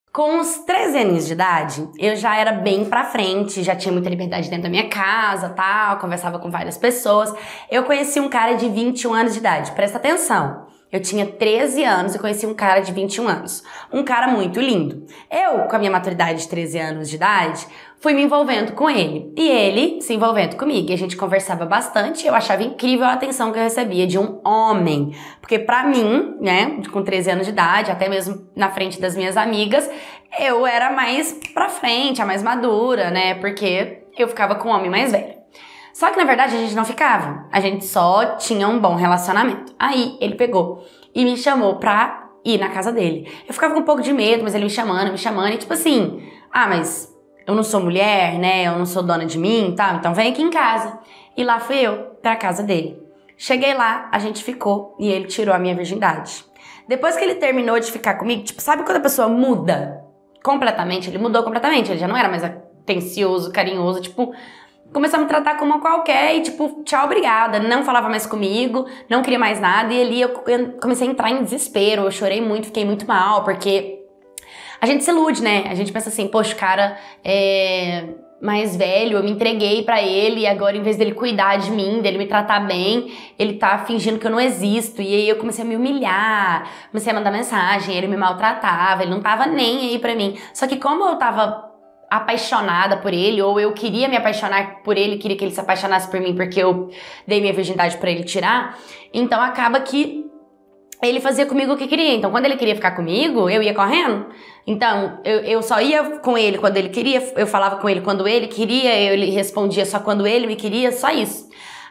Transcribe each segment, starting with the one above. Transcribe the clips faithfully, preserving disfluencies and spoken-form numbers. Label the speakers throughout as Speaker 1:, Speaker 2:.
Speaker 1: Com uns treze anos de idade, eu já era bem pra frente, já tinha muita liberdade dentro da minha casa, tal, conversava com várias pessoas. Eu conheci um cara de vinte e um anos de idade, presta atenção. Eu tinha treze anos e conheci um cara de vinte e um anos. Um cara muito lindo. Eu, com a minha maturidade de treze anos de idade, fui me envolvendo com ele. E ele se envolvendo comigo. E a gente conversava bastante. Eu achava incrível a atenção que eu recebia de um homem. Porque pra mim, né, com treze anos de idade, até mesmo na frente das minhas amigas, eu era mais pra frente, a mais madura, né? Porque eu ficava com um homem mais velho. Só que, na verdade, a gente não ficava. A gente só tinha um bom relacionamento. Aí, ele pegou e me chamou pra ir na casa dele. Eu ficava com um pouco de medo, mas ele me chamando, me chamando. E tipo assim, ah, mas eu não sou mulher, né? Eu não sou dona de mim e tal. Então vem aqui em casa. E lá fui eu pra casa dele. Cheguei lá, a gente ficou e ele tirou a minha virgindade. Depois que ele terminou de ficar comigo, tipo, sabe quando a pessoa muda completamente? Ele mudou completamente. Ele já não era mais atencioso, carinhoso, tipo... Começou a me tratar como qualquer e tipo, tchau, obrigada. Não falava mais comigo, não queria mais nada. E ali eu comecei a entrar em desespero. Eu chorei muito, fiquei muito mal, porque a gente se ilude, né? A gente pensa assim, poxa, o cara é mais velho, eu me entreguei pra ele e agora em vez dele cuidar de mim, dele me tratar bem, ele tá fingindo que eu não existo. E aí eu comecei a me humilhar, comecei a mandar mensagem, ele me maltratava, ele não tava nem aí pra mim. Só que como eu tava apaixonada por ele, ou eu queria me apaixonar por ele, queria que ele se apaixonasse por mim porque eu dei minha virgindade pra ele tirar, então acaba que ele fazia comigo o que queria. Então quando ele queria ficar comigo, eu ia correndo. Então eu, eu só ia com ele quando ele queria, eu falava com ele quando ele queria, ele respondia só quando ele me queria, só isso.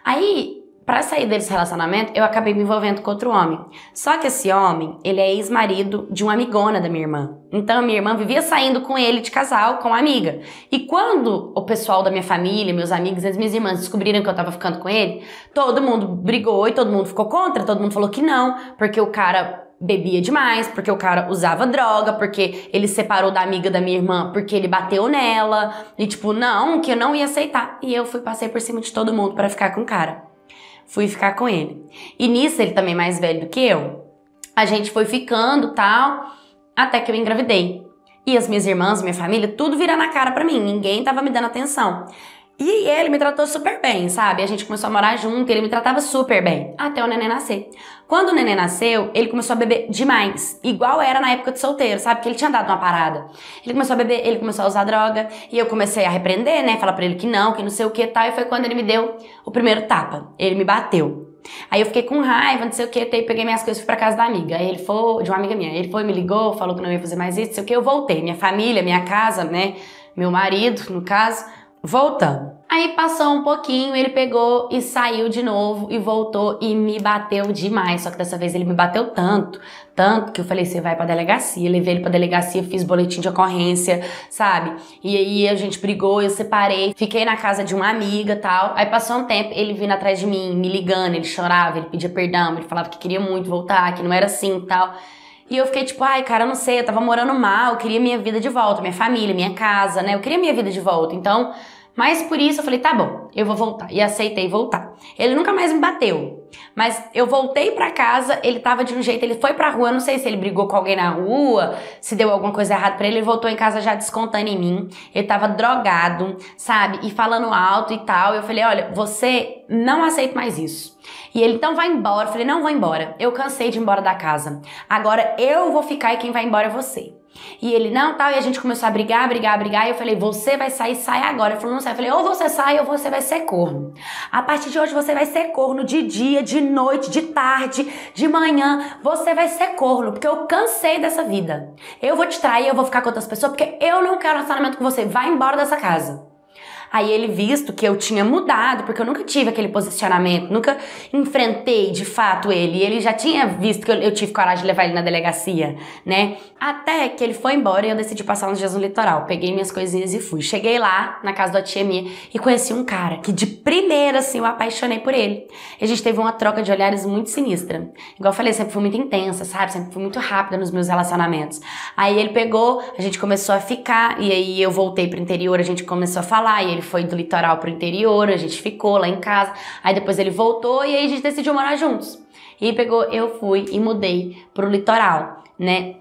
Speaker 1: Aí, pra sair desse relacionamento, eu acabei me envolvendo com outro homem. Só que esse homem, ele é ex-marido de uma amigona da minha irmã. Então, a minha irmã vivia saindo com ele de casal, com a amiga. E quando o pessoal da minha família, meus amigos, as minhas irmãs descobriram que eu tava ficando com ele, todo mundo brigou e todo mundo ficou contra, todo mundo falou que não, porque o cara bebia demais, porque o cara usava droga, porque ele separou da amiga da minha irmã, porque ele bateu nela. E tipo, não, que eu não ia aceitar. E eu fui, passei por cima de todo mundo pra ficar com o cara. Fui ficar com ele. E nisso, ele também mais velho do que eu, a gente foi ficando tal, até que eu engravidei. E as minhas irmãs, minha família, tudo virando a cara pra mim. Ninguém tava me dando atenção. E ele me tratou super bem, sabe? A gente começou a morar junto, ele me tratava super bem. Até o neném nascer. Quando o neném nasceu, ele começou a beber demais. Igual era na época de solteiro, sabe? Porque ele tinha dado uma parada. Ele começou a beber, ele começou a usar droga. E eu comecei a repreender, né? Falar pra ele que não, que não sei o que e tal. E foi quando ele me deu o primeiro tapa. Ele me bateu. Aí eu fiquei com raiva, não sei o que, até peguei minhas coisas e fui pra casa da amiga. Aí ele foi, de uma amiga minha, ele foi, me ligou, falou que não ia fazer mais isso, não sei o que, eu voltei. Minha família, minha casa, né, meu marido, no caso, voltando. Aí passou um pouquinho, ele pegou e saiu de novo e voltou e me bateu demais. Só que dessa vez ele me bateu tanto, tanto que eu falei, você vai pra delegacia. Levei ele pra delegacia, fiz boletim de ocorrência, sabe? E aí a gente brigou, eu separei, fiquei na casa de uma amiga e tal. Aí passou um tempo, ele vindo atrás de mim, me ligando, ele chorava, ele pedia perdão, ele falava que queria muito voltar, que não era assim e tal. E eu fiquei tipo, ai, cara, eu não sei, eu tava morando mal, eu queria minha vida de volta, minha família, minha casa, né? Eu queria minha vida de volta, então... Mas por isso eu falei, tá bom, eu vou voltar. E aceitei voltar. Ele nunca mais me bateu. Mas eu voltei pra casa, ele tava de um jeito, ele foi pra rua, não sei se ele brigou com alguém na rua, se deu alguma coisa errada pra ele, ele voltou em casa já descontando em mim. Ele tava drogado, sabe? E falando alto e tal. Eu falei, olha, você não aceita mais isso. E ele, então vai embora. Eu falei, não vou embora. Eu cansei de ir embora da casa. Agora eu vou ficar e quem vai embora é você. E ele, não, tal, e a gente começou a brigar, brigar, brigar, e eu falei, você vai sair, sai agora. Ele falou, não sai. Eu falei, ou você sai ou você vai ser corno. A partir de hoje você vai ser corno de dia, de noite, de tarde, de manhã, você vai ser corno, porque eu cansei dessa vida. Eu vou te trair, eu vou ficar com outras pessoas, porque eu não quero relacionamento com você, vai embora dessa casa. Aí ele, visto que eu tinha mudado, porque eu nunca tive aquele posicionamento, nunca enfrentei de fato ele, ele já tinha visto que eu, eu tive coragem de levar ele na delegacia, né? Até que ele foi embora e eu decidi passar uns dias no litoral. Peguei minhas coisinhas e fui. Cheguei lá, na casa da tia minha, e conheci um cara que de primeira, assim, eu apaixonei por ele. E a gente teve uma troca de olhares muito sinistra. Igual eu falei, sempre fui muito intensa, sabe? Sempre fui muito rápida nos meus relacionamentos. Aí ele pegou, a gente começou a ficar, e aí eu voltei pro interior, a gente começou a falar, e ele foi do litoral pro interior, a gente ficou lá em casa, aí depois ele voltou e aí a gente decidiu morar juntos. E pegou, eu fui e mudei pro litoral, né?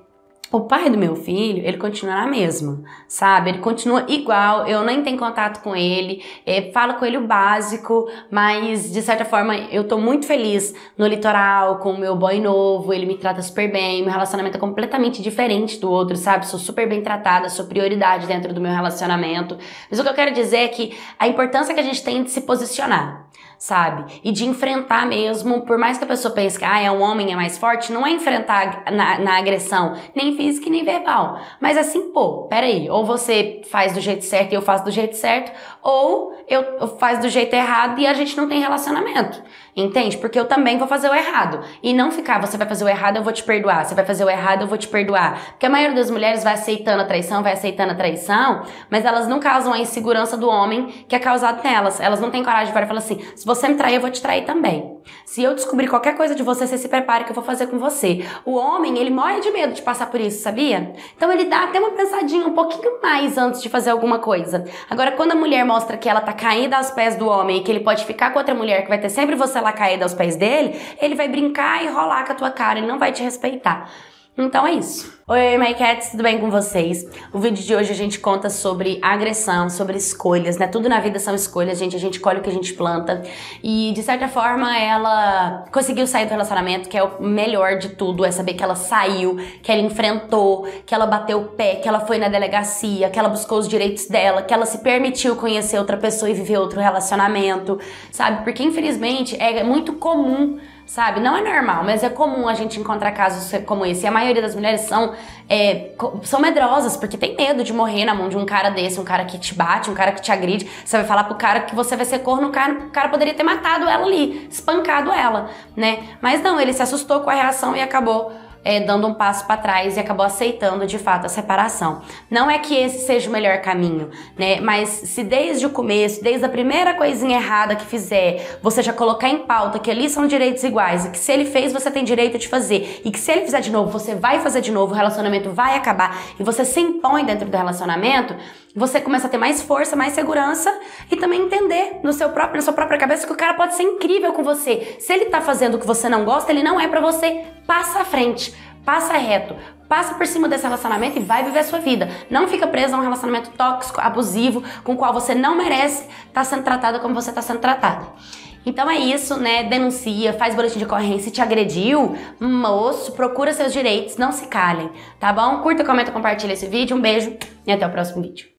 Speaker 1: O pai do meu filho, ele continua na mesma, sabe? Ele continua igual, eu nem tenho contato com ele, é, falo com ele o básico, mas de certa forma eu tô muito feliz no litoral, com o meu boy novo, ele me trata super bem, meu relacionamento é completamente diferente do outro, sabe? Sou super bem tratada, sou prioridade dentro do meu relacionamento. Mas o que eu quero dizer é que a importância que a gente tem de se posicionar, sabe? E de enfrentar mesmo, por mais que a pessoa pense que ah, é um homem, é mais forte, não é enfrentar na, na agressão, nem física e nem verbal. Mas assim, pô, peraí, ou você faz do jeito certo e eu faço do jeito certo, ou eu, eu faço do jeito errado e a gente não tem relacionamento. Entende? Porque eu também vou fazer o errado. E não ficar, você vai fazer o errado, eu vou te perdoar. Você vai fazer o errado, eu vou te perdoar. Porque a maioria das mulheres vai aceitando a traição, vai aceitando a traição, mas elas não causam a insegurança do homem que é causado nelas. Elas não têm coragem de falar assim, se você me trair, eu vou te trair também. Se eu descobrir qualquer coisa de você, você se prepare que eu vou fazer com você. O homem, ele morre de medo de passar por isso, sabia? Então ele dá até uma pensadinha um pouquinho mais antes de fazer alguma coisa. Agora, quando a mulher mostra que ela tá caída aos pés do homem e que ele pode ficar com outra mulher, que vai ter sempre você lá caída aos pés dele, ele vai brincar e rolar com a tua cara, ele não vai te respeitar. Então é isso. Oi, My Cats, tudo bem com vocês? O vídeo de hoje a gente conta sobre agressão, sobre escolhas, né? Tudo na vida são escolhas, gente. A gente colhe o que a gente planta. E, de certa forma, ela conseguiu sair do relacionamento, que é o melhor de tudo. É saber que ela saiu, que ela enfrentou, que ela bateu o pé, que ela foi na delegacia, que ela buscou os direitos dela, que ela se permitiu conhecer outra pessoa e viver outro relacionamento, sabe? Porque, infelizmente, é muito comum, sabe? Não é normal, mas é comum a gente encontrar casos como esse. E a maioria das mulheres são, é, são medrosas, porque tem medo de morrer na mão de um cara desse, um cara que te bate, um cara que te agride. Você vai falar pro cara que você vai ser corno, o cara, o cara poderia ter matado ela ali, espancado ela, né? Mas não, ele se assustou com a reação e acabou É, dando um passo para trás e acabou aceitando de fato a separação. Não é que esse seja o melhor caminho, né? Mas se desde o começo, desde a primeira coisinha errada que fizer, você já colocar em pauta que ali são direitos iguais e que se ele fez, você tem direito de fazer e que se ele fizer de novo, você vai fazer de novo, o relacionamento vai acabar e você se impõe dentro do relacionamento, você começa a ter mais força, mais segurança e também entender no seu próprio, na sua própria cabeça que o cara pode ser incrível com você. Se ele tá fazendo o que você não gosta, ele não é pra você. Passa à frente, passa reto, passa por cima desse relacionamento e vai viver a sua vida. Não fica preso a um relacionamento tóxico, abusivo, com o qual você não merece estar sendo tratada como você está sendo tratada. Então é isso, né? Denuncia, faz boletim de ocorrência. Se te agrediu, moço, procura seus direitos, não se calem, tá bom? Curta, comenta, compartilha esse vídeo. Um beijo e até o próximo vídeo.